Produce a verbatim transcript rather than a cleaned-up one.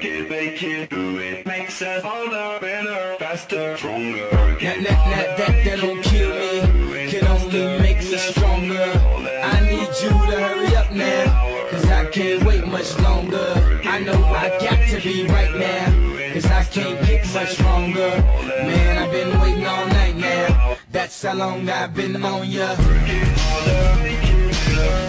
work it, make it, do it. Makes us harder, better, faster, stronger. That, that, that, that, that don't kill me, can only make me stronger. I need you to hurry up now, cause I can't wait much longer. I know I got to be right now, cause I can't get much stronger. Man, I've been waiting all night now, that's how long I've been on ya. Work it harder, make it better.